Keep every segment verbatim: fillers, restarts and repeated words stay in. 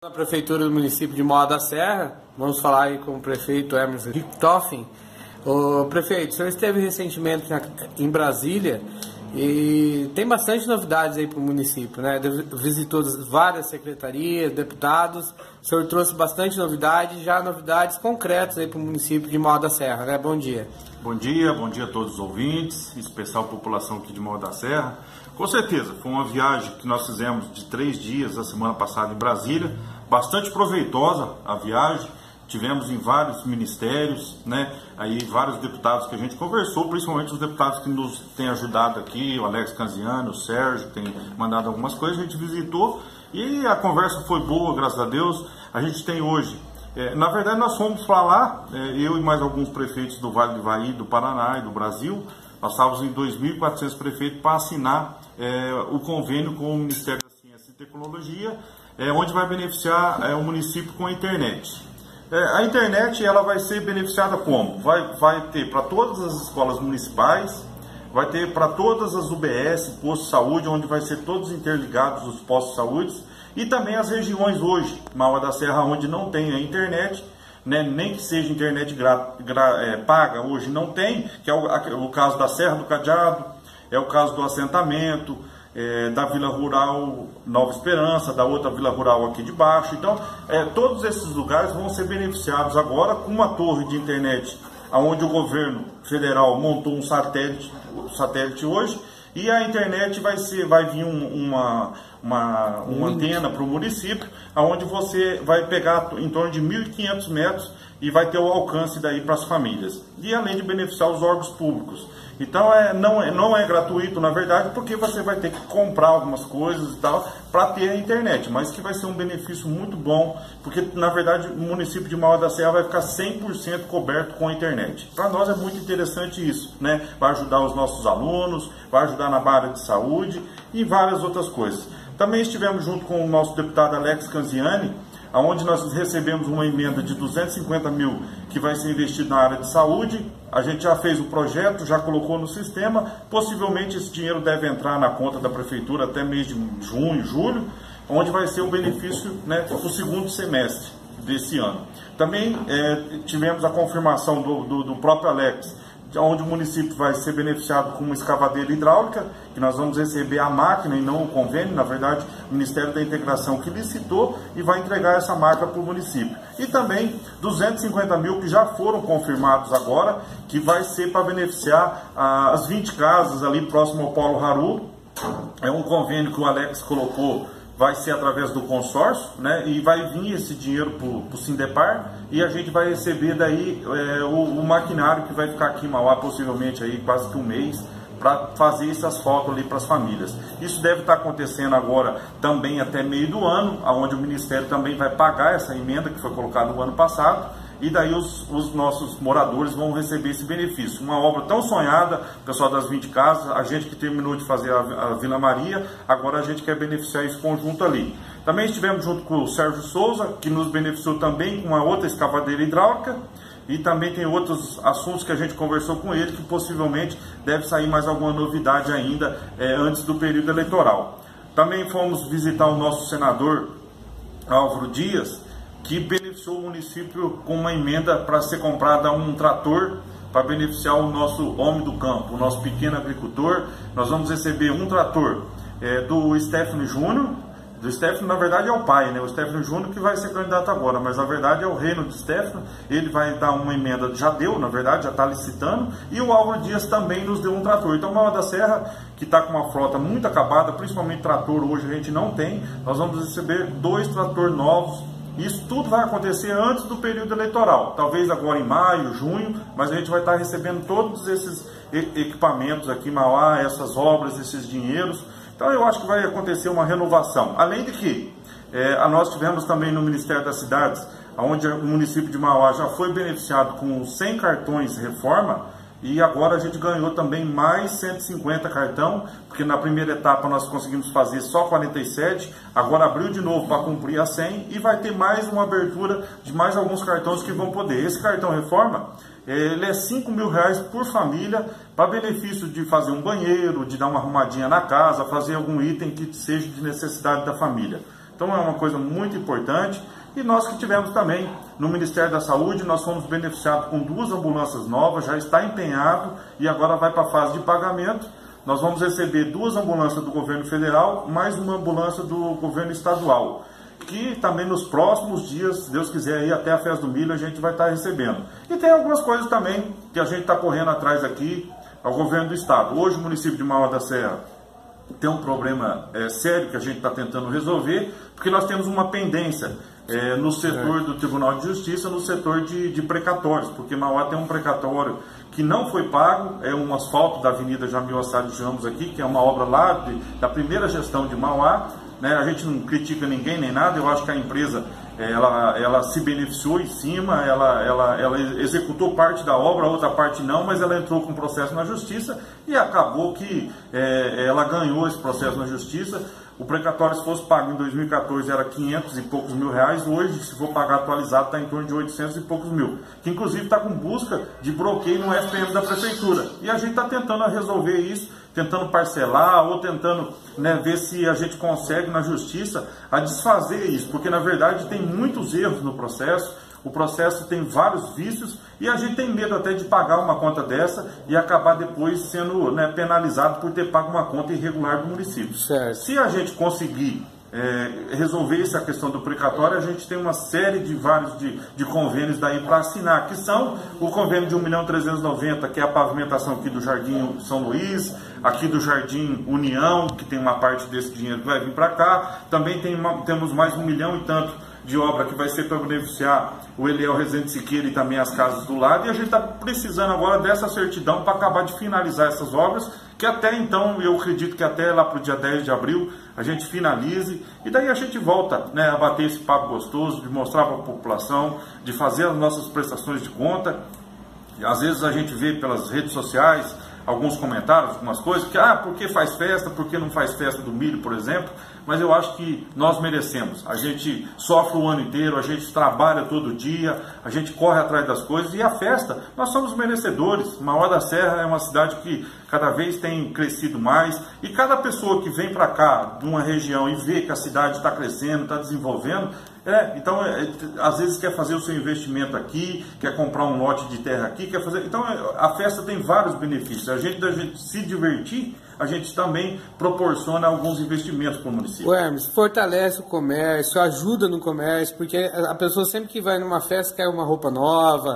Na Prefeitura do município de Mauá da Serra, vamos falar aí com o prefeito Emerson Richtofen. O prefeito, o senhor esteve recentemente em Brasília e tem bastante novidades aí para o município, né? Visitou várias secretarias, deputados, o senhor trouxe bastante novidade, já novidades concretas aí para o município de Mauá da Serra, né? Bom dia. Bom dia, bom dia a todos os ouvintes, em especial a população aqui de Mauá da Serra. Com certeza, foi uma viagem que nós fizemos de três dias a semana passada em Brasília, bastante proveitosa a viagem. Tivemos em vários ministérios, né, aí vários deputados que a gente conversou, principalmente os deputados que nos têm ajudado aqui, o Alex Canziani, o Sérgio, que tem mandado algumas coisas, a gente visitou e a conversa foi boa, graças a Deus. A gente tem hoje, é, na verdade nós fomos para lá, é, eu e mais alguns prefeitos do Vale do Ivaí, do Paraná e do Brasil, nós estávamos em dois mil e quatrocentos prefeitos para assinar é, o convênio com o Ministério da Ciência e Tecnologia, é, onde vai beneficiar é, o município com a internet. A internet ela vai ser beneficiada como? Vai, vai ter para todas as escolas municipais, vai ter para todas as U B S, postos de saúde, onde vai ser todos interligados os postos de saúde, e também as regiões hoje, Mauá da Serra, onde não tem a internet, né, nem que seja internet gra, gra, é, paga, hoje não tem, que é o, o caso da Serra do Cadeado, é o caso do assentamento, É, da Vila Rural Nova Esperança, da outra Vila Rural aqui de baixo. Então, é, todos esses lugares vão ser beneficiados agora com uma torre de internet, onde o governo federal montou um satélite, um satélite hoje, e a internet vai ser, vai vir um, uma, uma, uma antena para o município, onde você vai pegar em torno de mil e quinhentos metros e vai ter o alcance daí para as famílias. E além de beneficiar os órgãos públicos. Então é, não, é, não é gratuito, na verdade, porque você vai ter que comprar algumas coisas e tal para ter a internet, mas que vai ser um benefício muito bom, porque na verdade o município de Mauá da Serra vai ficar cem por cento coberto com a internet. Para nós é muito interessante isso, né? Vai ajudar os nossos alunos, vai ajudar na área de saúde e várias outras coisas. Também estivemos junto com o nosso deputado Alex Canziani, onde nós recebemos uma emenda de duzentos e cinquenta mil que vai ser investido na área de saúde. A gente já fez o projeto, já colocou no sistema, possivelmente esse dinheiro deve entrar na conta da prefeitura até mês de junho, julho, onde vai ser o benefício, né, para o segundo semestre desse ano. Também é, tivemos a confirmação do, do, do próprio Alex, onde o município vai ser beneficiado com uma escavadeira hidráulica, que nós vamos receber a máquina e não o convênio, na verdade o Ministério da Integração que licitou e vai entregar essa máquina para o município. E também duzentos e cinquenta mil que já foram confirmados agora, que vai ser para beneficiar ah, as vinte casas ali próximo ao Polo Haru. É um convênio que o Alex colocou, vai ser através do consórcio, né, e vai vir esse dinheiro para o Sindepar e a gente vai receber daí é, o, o maquinário que vai ficar aqui em Mauá possivelmente aí quase que um mês para fazer esse asfalto ali para as famílias. Isso deve estar acontecendo agora também até meio do ano, onde o Ministério também vai pagar essa emenda que foi colocada no ano passado, e daí os, os nossos moradores vão receber esse benefício. Uma obra tão sonhada, o pessoal das vinte casas, a gente que terminou de fazer a, a Vila Maria, agora a gente quer beneficiar esse conjunto ali. Também estivemos junto com o Sérgio Souza, que nos beneficiou também com uma outra escavadeira hidráulica, e também tem outros assuntos que a gente conversou com ele, que possivelmente deve sair mais alguma novidade ainda é, antes do período eleitoral. Também fomos visitar o nosso senador Álvaro Dias, que beneficiou o município com uma emenda para ser comprada um trator para beneficiar o nosso homem do campo, o nosso pequeno agricultor. Nós vamos receber um trator é, do Stefano Júnior, do Stefano na verdade é o pai, né? O Stefano Júnior que vai ser candidato agora, mas na verdade é o reino de Stefano. Ele vai dar uma emenda, já deu, na verdade, já está licitando, e o Álvaro Dias também nos deu um trator. Então, Mauá da Serra, que está com uma frota muito acabada, principalmente trator, hoje a gente não tem, nós vamos receber dois tratores novos. Isso tudo vai acontecer antes do período eleitoral, talvez agora em maio, junho, mas a gente vai estar recebendo todos esses equipamentos aqui em Mauá, essas obras, esses dinheiros. Então eu acho que vai acontecer uma renovação. Além de que, é, nós tivemos também no Ministério das Cidades, onde o município de Mauá já foi beneficiado com cem cartões reforma, e agora a gente ganhou também mais cento e cinquenta cartão, porque na primeira etapa nós conseguimos fazer só quarenta e sete, agora abriu de novo para cumprir a cem, e vai ter mais uma abertura de mais alguns cartões que vão poder. Esse cartão reforma, ele é cinco mil reais por família, para benefício de fazer um banheiro, de dar uma arrumadinha na casa, fazer algum item que seja de necessidade da família. Então é uma coisa muito importante. E nós que tivemos também no Ministério da Saúde, nós fomos beneficiados com duas ambulâncias novas, já está empenhado e agora vai para a fase de pagamento. Nós vamos receber duas ambulâncias do governo federal, mais uma ambulância do governo estadual, que também nos próximos dias, se Deus quiser, aí até a Festa do Milho a gente vai estar recebendo. E tem algumas coisas também que a gente está correndo atrás aqui ao governo do estado. Hoje o município de Mauá da Serra tem um problema é, sério que a gente está tentando resolver, porque nós temos uma pendência é, no setor é. do Tribunal de Justiça, no setor de, de precatórios, porque Mauá tem um precatório que não foi pago, é um asfalto da Avenida Jamil Assad de Ramos aqui, que é uma obra lá de, da primeira gestão de Mauá, né? A gente não critica ninguém nem nada, eu acho que a empresa ela, ela se beneficiou em cima, ela, ela, ela executou parte da obra, a outra parte não, mas ela entrou com processo na justiça e acabou que é, ela ganhou esse processo na justiça. O precatório, se fosse pago em dois mil e quatorze, era quinhentos e poucos mil reais. Hoje, se for pagar atualizado, está em torno de oitocentos e poucos mil. Que, inclusive, está com busca de bloqueio no F P M da Prefeitura. E a gente está tentando resolver isso, tentando parcelar ou tentando né, ver se a gente consegue, na Justiça, a desfazer isso. Porque, na verdade, tem muitos erros no processo. O processo tem vários vícios e a gente tem medo até de pagar uma conta dessa e acabar depois sendo né, penalizado por ter pago uma conta irregular do município. Certo. Se a gente conseguir é, resolver essa questão do precatório, a gente tem uma série de vários de, de convênios daí para assinar, que são o convênio de um milhão trezentos e noventa, que é a pavimentação aqui do Jardim São Luís, aqui do Jardim União, que tem uma parte desse dinheiro que vai vir para cá. Também tem uma, temos mais um milhão e tanto de obra que vai ser para beneficiar o Eliel Rezende Siqueira e também as casas do lado, e a gente está precisando agora dessa certidão para acabar de finalizar essas obras, que até então, eu acredito que até lá para o dia dez de abril, a gente finalize, e daí a gente volta né, a bater esse papo gostoso, de mostrar para a população, de fazer as nossas prestações de conta. E às vezes a gente vê pelas redes sociais alguns comentários, algumas coisas, que, ah, por que faz festa, por que não faz festa do milho, por exemplo, mas eu acho que nós merecemos. A gente sofre o ano inteiro, a gente trabalha todo dia, a gente corre atrás das coisas, e a festa, nós somos merecedores. Mauá da Serra é uma cidade que cada vez tem crescido mais, e cada pessoa que vem para cá, de uma região, e vê que a cidade está crescendo, está desenvolvendo, É, então, é, às vezes quer fazer o seu investimento aqui, quer comprar um lote de terra aqui, quer fazer... Então, a festa tem vários benefícios. A gente, a gente se divertir, a gente também proporciona alguns investimentos para o município. O Hermes, fortalece o comércio, ajuda no comércio, porque a pessoa sempre que vai numa festa quer uma roupa nova,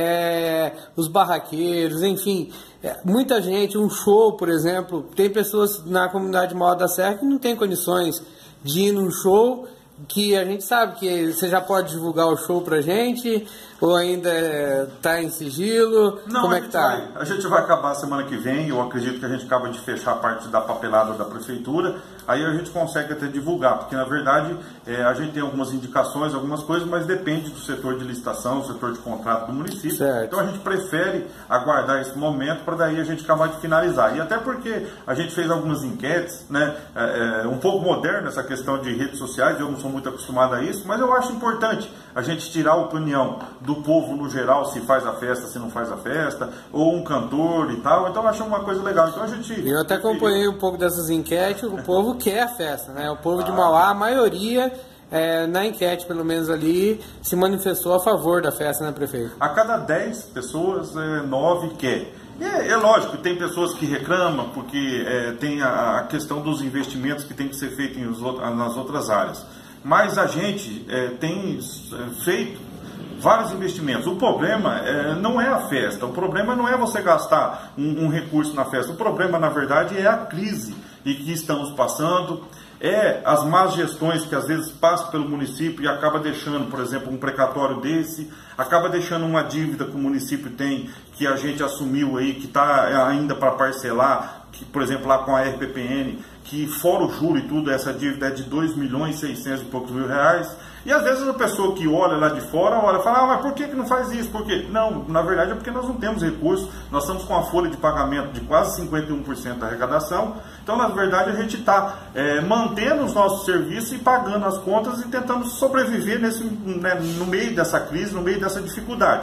é, os barraqueiros, enfim... É, muita gente, um show, por exemplo, tem pessoas na comunidade Mauá da Serra que não tem condições de ir num show... que a gente sabe que você já pode divulgar o show pra gente, ou ainda está em sigilo? Não, como é que tá? Vai, a gente vai acabar semana que vem, eu acredito que a gente acaba de fechar a parte da papelada da prefeitura, aí a gente consegue até divulgar, porque na verdade é, a gente tem algumas indicações, algumas coisas, mas depende do setor de licitação, do setor de contrato do município. Certo. Então a gente prefere aguardar esse momento para daí a gente acabar de finalizar. E até porque a gente fez algumas enquetes, né, é, é, um pouco moderna essa questão de redes sociais, eu não sou muito acostumado a isso, mas eu acho importante a gente tirar a opinião do povo no geral, se faz a festa, se não faz a festa, ou um cantor e tal, então eu acho uma coisa legal. Então a gente... Eu até acompanhei um pouco dessas enquetes, o povo quer a festa, né? O povo de Mauá, a maioria, é, na enquete pelo menos ali, se manifestou a favor da festa, né, prefeito? A cada dez pessoas, é, nove quer. É, é lógico, tem pessoas que reclamam porque é, tem a, a questão dos investimentos que tem que ser feito em os, nas outras áreas. Mas a gente é, tem feito vários investimentos. O problema é, não é a festa, o problema não é você gastar um, um recurso na festa, o problema na verdade é a crise em que estamos passando, é as más gestões que às vezes passam pelo município e acaba deixando, por exemplo, um precatório desse, acaba deixando uma dívida que o município tem, que a gente assumiu aí, que está ainda para parcelar, que, por exemplo, lá com a R P P N, que fora o juro e tudo, essa dívida é de dois milhões e seiscentos e poucos mil reais. E às vezes a pessoa que olha lá de fora, olha e fala, ah, mas por que que não faz isso? Por quê? Não, na verdade é porque nós não temos recursos, nós estamos com a folha de pagamento de quase cinquenta e um por cento da arrecadação, então na verdade a gente está é, mantendo os nossos serviços e pagando as contas e tentando sobreviver nesse, né, no meio dessa crise, no meio dessa dificuldade.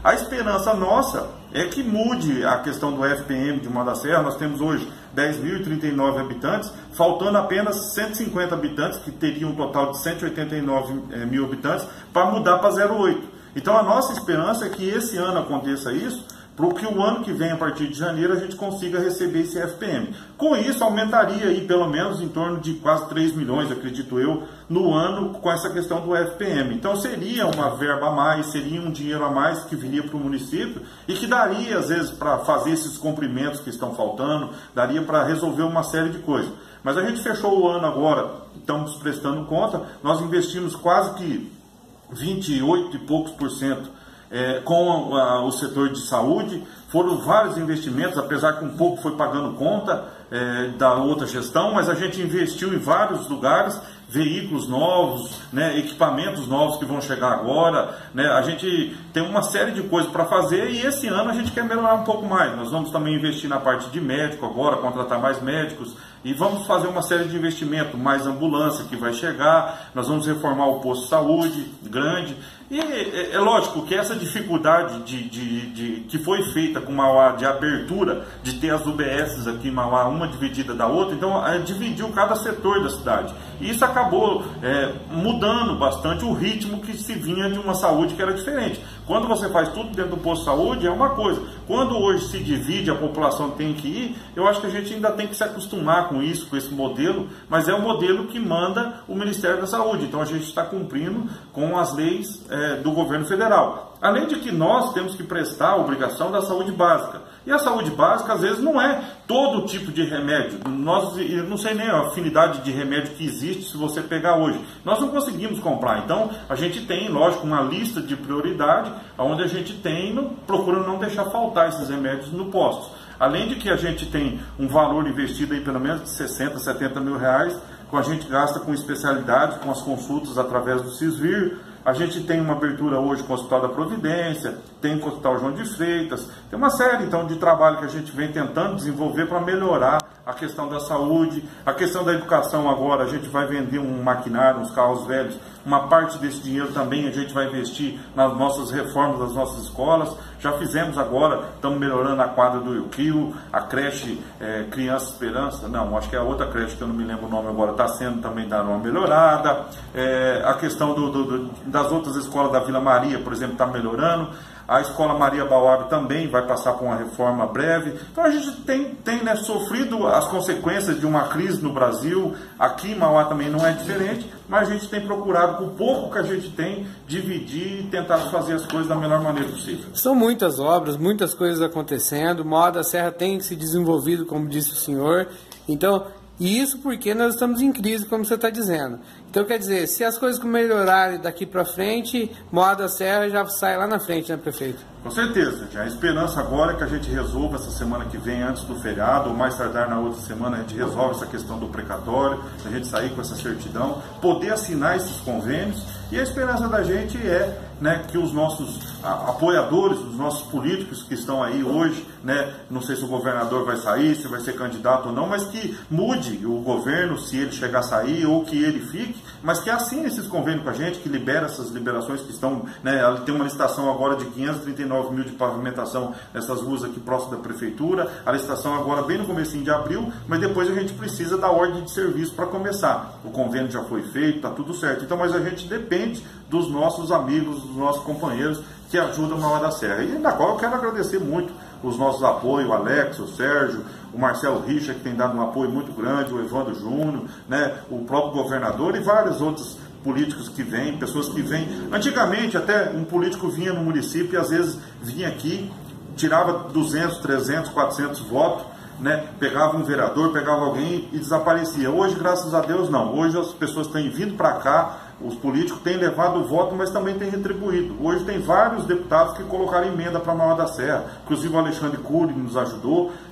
A esperança nossa é que mude a questão do F P M de Mota da Serra. Nós temos hoje dez mil e trinta e nove habitantes, faltando apenas cento e cinquenta habitantes, que teriam um total de cento e oitenta e nove mil habitantes, para mudar para zero oito. Então a nossa esperança é que esse ano aconteça isso, para que o ano que vem, a partir de janeiro, a gente consiga receber esse F P M. Com isso, aumentaria aí pelo menos em torno de quase três milhões, acredito eu, no ano com essa questão do F P M. Então seria uma verba a mais, seria um dinheiro a mais que viria para o município e que daria, às vezes, para fazer esses cumprimentos que estão faltando, daria para resolver uma série de coisas. Mas a gente fechou o ano agora, estamos prestando conta, nós investimos quase que vinte e oito e poucos por cento É, com a, o setor de saúde. Foram vários investimentos, apesar que um pouco foi pagando conta é, da outra gestão, mas a gente investiu em vários lugares, veículos novos, né, equipamentos novos que vão chegar agora, né, a gente tem uma série de coisas para fazer e esse ano a gente quer melhorar um pouco mais. Nós vamos também investir na parte de médico agora, contratar mais médicos e vamos fazer uma série de investimento, mais ambulância que vai chegar, nós vamos reformar o posto de saúde grande. E é, é lógico que essa dificuldade de, de, de, que foi feita com Mauá de abertura, de ter as U B S aqui em Mauá, uma dividida da outra, então é, dividiu cada setor da cidade. E isso acabou é, mudando bastante o ritmo que se vinha de uma saúde que era diferente. Quando você faz tudo dentro do posto de saúde é uma coisa. Quando hoje se divide, a população tem que ir, eu acho que a gente ainda tem que se acostumar com isso, com esse modelo, mas é o modelo que manda o Ministério da Saúde. Então a gente está cumprindo com as leis é, do governo federal. Além de que nós temos que prestar a obrigação da saúde básica. E a saúde básica, às vezes, não é todo tipo de remédio. Nós, eu não sei nem a afinidade de remédio que existe se você pegar hoje. Nós não conseguimos comprar. Então, a gente tem, lógico, uma lista de prioridade, onde a gente tem, não, procurando não deixar faltar esses remédios no posto. Além de que a gente tem um valor investido aí pelo menos de sessenta, setenta mil reais, que a gente gasta com especialidade, com as consultas através do Cisvir. A gente tem uma abertura hoje com o Hospital da Providência, tem com o Hospital João de Freitas, tem uma série então de trabalho que a gente vem tentando desenvolver para melhorar a questão da saúde, a questão da educação agora, a gente vai vender um maquinário, uns carros velhos, uma parte desse dinheiro também a gente vai investir nas nossas reformas das nossas escolas, já fizemos agora, estamos melhorando a quadra do Euquio, a creche é, Criança Esperança, não, acho que é a outra creche que eu não me lembro o nome agora, está sendo também dando uma melhorada, é, a questão do, do, do, das outras escolas da Vila Maria, por exemplo, está melhorando. A Escola Maria Bauab também vai passar por uma reforma breve. Então a gente tem, tem né, sofrido as consequências de uma crise no Brasil. Aqui em Mauá também não é diferente, mas a gente tem procurado, com o pouco que a gente tem, dividir e tentar fazer as coisas da melhor maneira possível. São muitas obras, muitas coisas acontecendo. Mauá da Serra tem se desenvolvido, como disse o senhor. Então, e isso porque nós estamos em crise, como você está dizendo. Então, quer dizer, se as coisas melhorarem daqui para frente, Mauá da Serra já sai lá na frente, né, prefeito? Com certeza. A esperança agora é que a gente resolva essa semana que vem, antes do feriado, ou mais tardar na outra semana, a gente resolve essa questão do precatório, a gente sair com essa certidão, poder assinar esses convênios. E a esperança da gente é, né, que os nossos apoiadores, os nossos políticos que estão aí hoje, né, não sei se o governador vai sair, se vai ser candidato ou não, mas que mude o governo, se ele chegar a sair, ou que ele fique, mas que assine esses convênios com a gente, que libera essas liberações que estão, né, tem uma licitação agora de quinhentos e trinta e nove mil de pavimentação nessas ruas aqui próximo da prefeitura, a licitação agora bem no comecinho de abril, mas depois a gente precisa da ordem de serviço para começar. O convênio já foi feito, está tudo certo, então, mas a gente depende dos nossos amigos, dos nossos companheiros que ajudam na Mauá da Serra, e na qual eu quero agradecer muito os nossos apoios, o Alex, o Sérgio, o Marcelo Richa, que tem dado um apoio muito grande, o Evandro Júnior, né, o próprio governador e vários outros políticos que vêm, pessoas que vêm. Antigamente, até um político vinha no município e às vezes vinha aqui, tirava duzentos, trezentos, quatrocentos votos, né, pegava um vereador, pegava alguém e desaparecia. Hoje, graças a Deus, não. Hoje as pessoas têm vindo para cá, os políticos têm levado o voto, mas também têm retribuído. Hoje tem vários deputados que colocaram emenda para Mauá da Serra, inclusive o Alexandre Cury nos ajudou.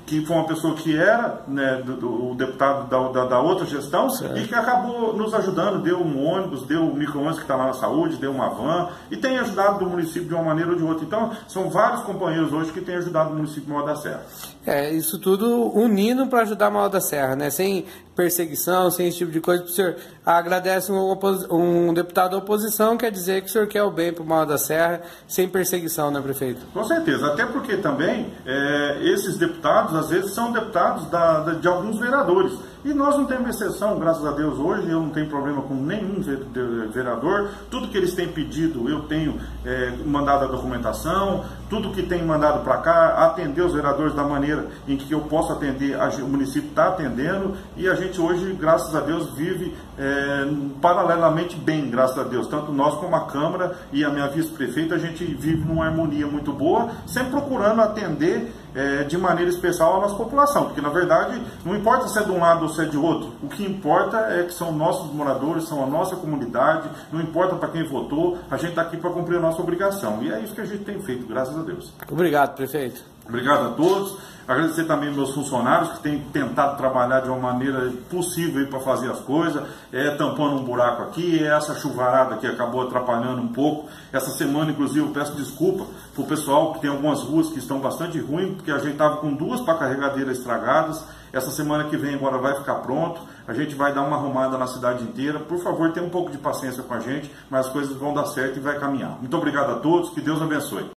que foi uma pessoa que era, né, do, do, o deputado da, da, da outra gestão, certo, e que acabou nos ajudando, deu um ônibus, deu um micro-ônibus que está lá na saúde, deu uma van, e tem ajudado o município de uma maneira ou de outra. Então, são vários companheiros hoje que têm ajudado o município de Mauá da Serra. É, isso tudo unindo para ajudar Mauá da Serra, né? Sem perseguição, sem esse tipo de coisa. O senhor agradece um, um deputado da oposição, quer dizer que o senhor quer o bem para o Mauá da Serra, sem perseguição, né, prefeito? Com certeza, até porque também é, esses deputados, às vezes, são deputados da, da, de alguns vereadores. E nós não temos exceção, graças a Deus, hoje eu não tenho problema com nenhum vereador. Tudo que eles têm pedido, eu tenho é, mandado a documentação, tudo que tem mandado para cá, atender os vereadores da maneira em que eu posso atender, a, o município está atendendo, e a gente hoje, graças a Deus, vive é, paralelamente bem, graças a Deus. Tanto nós como a Câmara e a minha vice-prefeita, a gente vive numa harmonia muito boa, sempre procurando atender é, de maneira especial a nossa população, porque na verdade não importa se é de um lado ou se é de outro, o que importa é que são nossos moradores, são a nossa comunidade, não importa para quem votou, a gente está aqui para cumprir a nossa obrigação, e é isso que a gente tem feito, graças a Deus. Obrigado, prefeito. Obrigado a todos. Agradecer também meus funcionários que têm tentado trabalhar de uma maneira possível para fazer as coisas, é, tampando um buraco aqui, é essa chuvarada que acabou atrapalhando um pouco. Essa semana, inclusive, eu peço desculpa para o pessoal que tem algumas ruas que estão bastante ruins, porque a gente estava com duas para carregadeiras estragadas. Essa semana que vem agora vai ficar pronto, a gente vai dar uma arrumada na cidade inteira. Por favor, tenha um pouco de paciência com a gente, mas as coisas vão dar certo e vai caminhar. Muito obrigado a todos, que Deus abençoe.